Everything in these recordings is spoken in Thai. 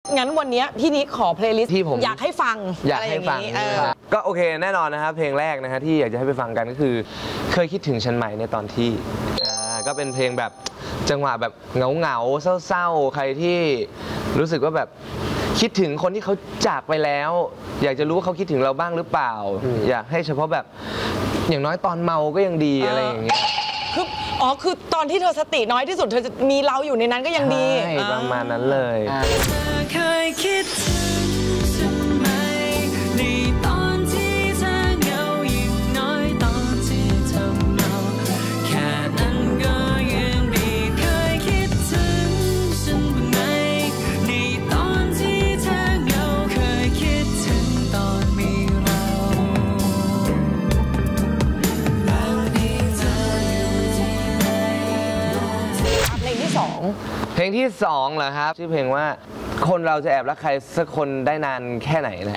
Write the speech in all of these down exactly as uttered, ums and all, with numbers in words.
งั้นวันนี้พี่นิกขอเพลย์ลิสต์ที่ผมอยากให้ฟังอยากให้ฟังก็โอเคแน่นอนนะครับเพลงแรกนะฮะที่อยากจะให้ไปฟังกันก็คือเคยคิดถึงฉันไหมในตอนที่ก็เป็นเพลงแบบจังหวะแบบเงาเงาเศร้าๆใครที่รู้สึกว่าแบบคิดถึงคนที่เขาจากไปแล้วอยากจะรู้ว่าเขาคิดถึงเราบ้างหรือเปล่าอยากให้เฉพาะแบบอย่างน้อยตอนเมาก็ยังดีอะไรอย่างเงี้ยคืออ๋อคือตอนที่เธอสติน้อยที่สุดเธอจะมีเราอยู่ในนั้นก็ยังดีใช่ประมาณนั้นเลยเคยคิดถึงฉันไหมในตอนที่เธอเหงายิ่งน้อยตอนที่เธอเมาแค่นั้นก็ยังดีเคยคิดถึงฉันบ้างไหมในตอนที่เธอเหงาเคยคิดถึงตอนมีเราแล้วนี่เธออยู่ที่ไหนเพลงที่สองเพลงที่สองเหรอครับชื่อเพลงว่าคนเราจะแอบรักใครสักคนได้นานแค่ไหนนะ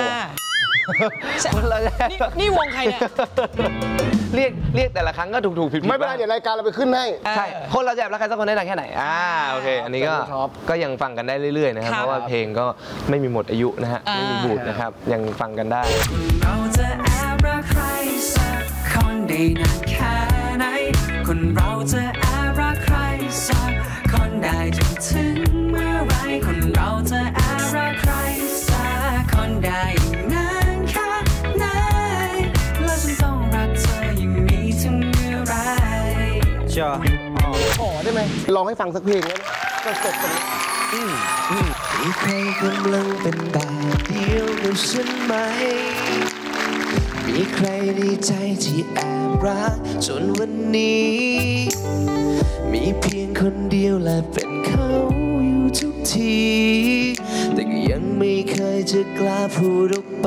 คนเราจะนี่วงใครเนี่ยเรียกเรียกแต่ละครั้งก็ถูกถูกผิดไม่เป็นไรเดี๋ยวรายการเราไปขึ้นให้ใช่คนเราจะแอบรักใครสักคนได้นานแค่ไหนอ่าโอเคอันนี้ก็ก็ยังฟังกันได้เรื่อยๆนะครับเพราะว่าเพลงก็ไม่มีหมดอายุนะฮะไม่มีบูดนะครับยังฟังกันได้เราจะแอบรักใครสักคนได้นานแค่ไหนคนเราจะแอบรักใครสักคนได้จนถึงเมื่อไรคนเราจะแอบรักใครสักคนได้นานแค่ไหนแล้วฉันต้องรักเธออย่างนี้ถึงเมื่อไรจ้าขอได้ไหมลองให้ฟังสักเพลงได้ไหมสดๆตรงนี้มีใครกำลังเป็นแบบเดียวกับฉันไหมมีใครในใจที่แอบรักจนวันนี้มีเพียงคนเดียวและเป็นเขาอยู่ทุกทีแต่ก็ยังไม่เคยจะกล้าพูดออกไป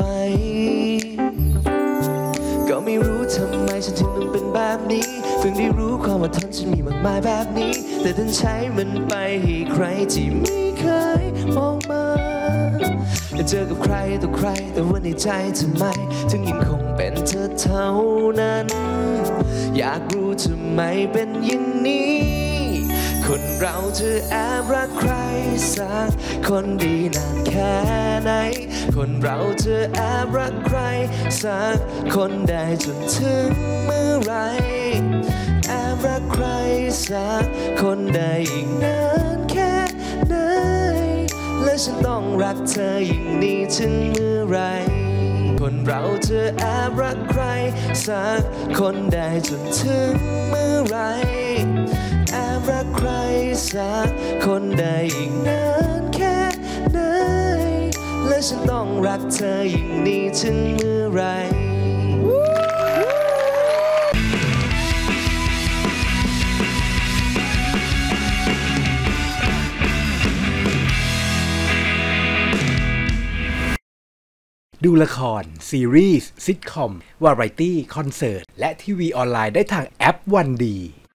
ก็ไม่รู้ทำไมฉันถึงต้องเป็นแบบนี้เพิ่งได้รู้ความอดทนฉันมีมากมายแบบนี้แต่ดันใช้มันไปให้ใครที่ไม่เคยมองมาจะเจอกับใครต่อใครแต่ว่าในใจทำไมถึงยังคงเป็นเธอเท่านั้นอยากรู้ทำไมเป็นอย่างนี้คนเราจะแอบรักใครสักคนดีนานแค่ไหนคนเราจะแอบรักใครสักคนได้จนถึงเมื่อไรแอบรักใครสักคนได้อีกนานแค่ไหนและฉันต้องรักเธออย่างนี้ถึงเมื่อไรคนเราจะแอบรักใครสักคนได้จนถึงเมื่อไรแอบรักใครสักคนได้อีกนานแค่ไหนและฉันต้องรักเธออย่างนี้ถึงเมื่อไรดูละครซีรีส์ซิทคอมวาไรตี้คอนเสิร์ตและทีวีออนไลน์ได้ทางแอปวันดี